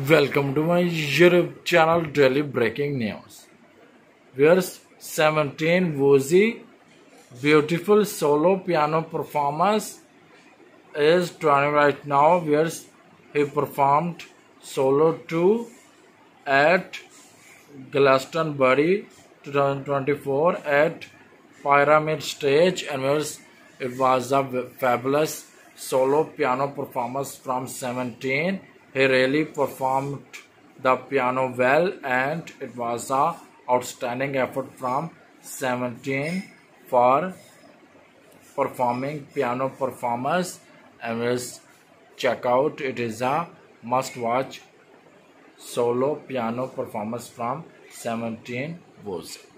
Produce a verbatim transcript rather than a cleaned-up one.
Welcome to my YouTube channel Daily Breaking News. Here's seventeen Woozy beautiful solo piano performance is trending right now. Here's he performed solo two at Glastonbury twenty twenty-four at Pyramid Stage, and here's it was a fabulous solo piano performance from seventeen. He really performed the piano well, and it was a outstanding effort from seventeen for performing piano performance. And let's check out, it is a must watch solo piano performance from seventeen Woozy.